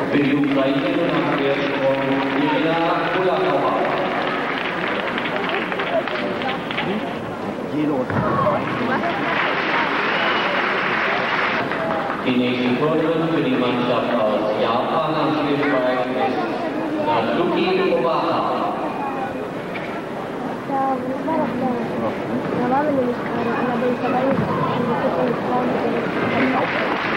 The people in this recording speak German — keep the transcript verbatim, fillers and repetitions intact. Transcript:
Für die Ukraine haben wir von Irina Kulakova. Die nächste Turnerin für die Mannschaft aus Japan am Spielfeld ist Natsuki Obata. Ja, war mir nämlich gerade, allerdings dabei ist, dass ich die Frauen